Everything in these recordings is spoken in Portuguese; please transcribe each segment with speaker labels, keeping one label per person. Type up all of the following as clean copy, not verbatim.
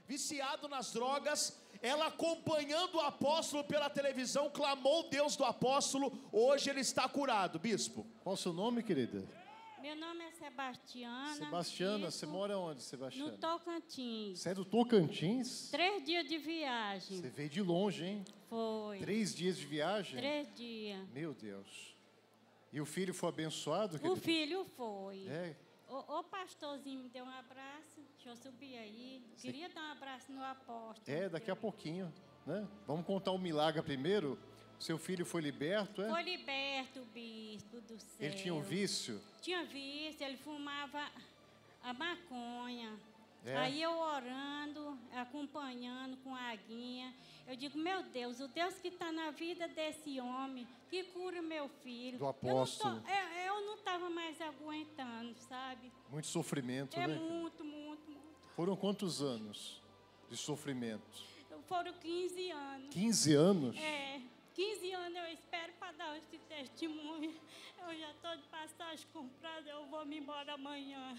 Speaker 1: viciado nas drogas, ela acompanhando o apóstolo pela televisão, clamou o Deus do apóstolo, hoje ele está curado. Bispo,
Speaker 2: qual o seu nome, querida?
Speaker 3: Meu nome é Sebastiana.
Speaker 2: Sebastiana,
Speaker 3: bispo,
Speaker 2: você mora onde, Sebastiana?
Speaker 3: no Tocantins.
Speaker 2: Você é do Tocantins?
Speaker 3: 3 dias de viagem.
Speaker 2: Você veio de longe, hein?
Speaker 3: Foi.
Speaker 2: 3 dias de viagem?
Speaker 3: 3 dias.
Speaker 2: Meu Deus. E o filho foi abençoado, querida?
Speaker 3: O filho foi.
Speaker 2: É.
Speaker 3: O pastorzinho me deu um abraço. Deixa eu subir aí. Queria dar um abraço no apóstolo.
Speaker 2: É, daqui a pouquinho, né? Vamos contar um milagre primeiro. Seu filho foi liberto, é?
Speaker 3: Foi liberto, bispo do céu.
Speaker 2: Ele tinha um vício?
Speaker 3: Tinha vício, ele fumava a maconha.
Speaker 2: É.
Speaker 3: Aí eu orando, acompanhando com a aguinha. Eu digo, meu Deus, o Deus que está na vida desse homem, que cura meu filho.
Speaker 2: Do apóstolo.
Speaker 3: Eu não estava mais aguentando, sabe?
Speaker 2: Muito sofrimento,
Speaker 3: É
Speaker 2: né?
Speaker 3: muito.
Speaker 2: Foram quantos anos de sofrimento?
Speaker 3: Foram 15 anos.
Speaker 2: 15 anos?
Speaker 3: É. 15 anos eu espero para dar esse testemunho. Eu já estou de passagem comprada, eu vou me embora amanhã.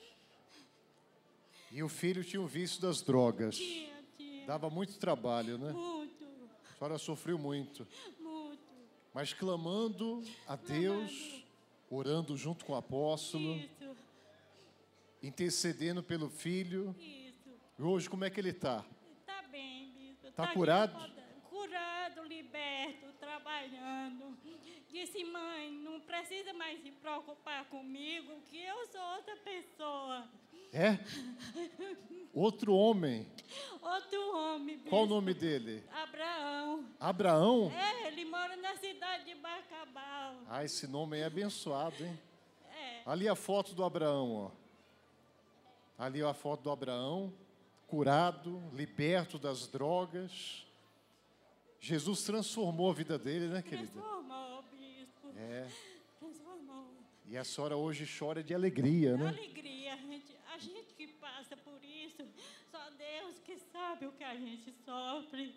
Speaker 2: E o filho tinha o vício das drogas.
Speaker 3: Tinha.
Speaker 2: Dava muito trabalho, né?
Speaker 3: Muito.
Speaker 2: A senhora sofreu muito.
Speaker 3: Muito.
Speaker 2: Mas clamando a Deus, orando junto com o apóstolo,
Speaker 3: Isso.
Speaker 2: intercedendo pelo filho.
Speaker 3: Isso.
Speaker 2: E hoje como é que ele está?
Speaker 3: Está bem, bispo.
Speaker 2: Tá curado?
Speaker 3: Curado, liberto, trabalhando. Disse, mãe, não precisa mais se preocupar comigo, que eu sou outra pessoa.
Speaker 2: É? Outro homem.
Speaker 3: Outro homem, bispo.
Speaker 2: Qual o nome dele?
Speaker 3: Abraão.
Speaker 2: Abraão?
Speaker 3: É, ele mora na cidade de Bacabal.
Speaker 2: Ah, esse nome aí é abençoado, hein?
Speaker 3: É.
Speaker 2: Ali a foto do Abraão, ó. Ali a foto do Abraão, curado, liberto das drogas. Jesus transformou a vida dele, né, querida?
Speaker 3: Transformou, bispo.
Speaker 2: É.
Speaker 3: Transformou.
Speaker 2: E a senhora hoje chora de alegria, né?
Speaker 3: Alegria, a gente que passa por isso, só Deus que sabe o que a gente sofre.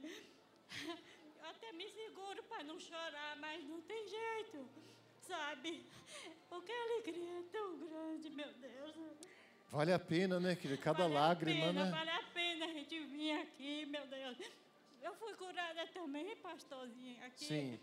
Speaker 3: Eu até me seguro para não chorar, mas não tem jeito, sabe? Porque a alegria é tão grande, meu Deus.
Speaker 2: Vale a pena, né, querida? Cada lágrima, né?
Speaker 3: Vale a pena a gente vir aqui, meu Deus. Eu fui curada também, pastorzinho, aqui.
Speaker 2: Sim.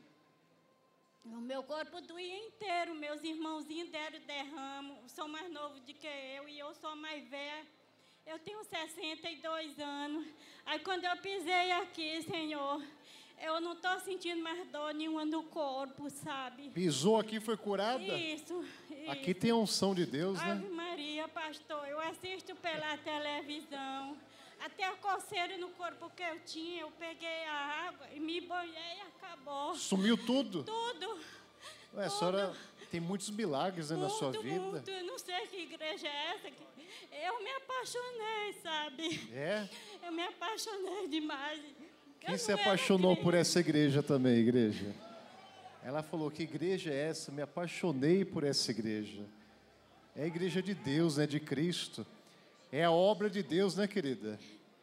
Speaker 3: O meu corpo doía inteiro, meus irmãozinhos deram derramo, são mais novos do que eu e eu sou mais velha. Eu tenho 62 anos. Aí quando eu pisei aqui, Senhor, eu não estou sentindo mais dor nenhuma no corpo, sabe?
Speaker 2: Pisou aqui e foi curada?
Speaker 3: Isso.
Speaker 2: Aqui tem a unção de Deus, né?
Speaker 3: Ave Maria, pastor, eu assisto pela televisão. Até a coceira no corpo que eu tinha, eu peguei a água e me banhei e acabou.
Speaker 2: Sumiu tudo?
Speaker 3: Tudo.
Speaker 2: Ué, a senhora tem muitos milagres, né, na sua vida.
Speaker 3: Muito. Eu não sei que igreja é essa. Eu me apaixonei, sabe?
Speaker 2: É?
Speaker 3: Eu me apaixonei demais.
Speaker 2: Quem se apaixonou por essa igreja também, igreja? Ela falou, que igreja é essa? Me apaixonei por essa igreja. É a igreja de Deus, né, de Cristo. É a obra de Deus, né, querida?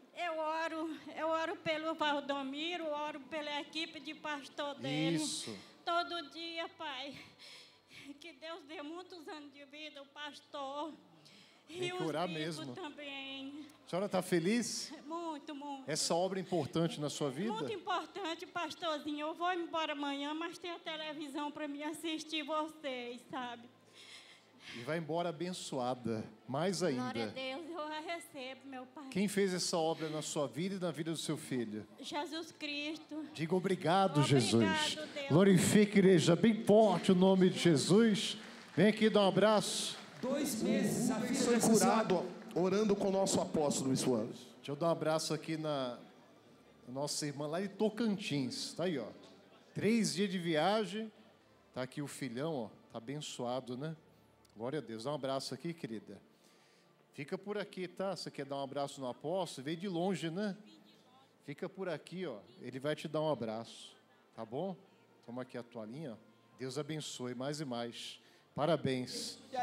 Speaker 3: Eu oro pelo Valdomiro, oro pela equipe de pastor dele.
Speaker 2: Isso.
Speaker 3: Todo dia, Pai. Que Deus dê muitos anos de vida ao pastor.
Speaker 2: Tem que orar mesmo.
Speaker 3: Também.
Speaker 2: A senhora está feliz?
Speaker 3: Muito.
Speaker 2: Essa obra é importante na sua vida?
Speaker 3: Muito importante, pastorzinho. Eu vou embora amanhã, mas tem a televisão para me assistir vocês, sabe?
Speaker 2: E vai embora abençoada, mais ainda.
Speaker 3: Glória a Deus, eu a recebo, meu Pai.
Speaker 2: Quem fez essa obra na sua vida e na vida do seu filho?
Speaker 3: Jesus Cristo.
Speaker 2: Diga obrigado, Jesus.
Speaker 3: Deus.
Speaker 2: Glorifique, igreja, bem forte o nome de Jesus. Vem aqui dar um abraço.
Speaker 4: 2 meses a filha
Speaker 1: Foi curado orando com o nosso apóstolo, Luiz Soares.
Speaker 2: Deixa eu dar um abraço aqui na nossa irmã lá de Tocantins. Tá aí, ó. 3 dias de viagem. Tá aqui o filhão, ó. Tá abençoado, né? Glória a Deus. Dá um abraço aqui, querida. Fica por aqui, tá? Você quer dar um abraço no apóstolo? Veio de longe, né? Fica por aqui, ó. Ele vai te dar um abraço. Tá bom? Toma aqui a toalhinha, ó. Deus abençoe mais e mais. Parabéns.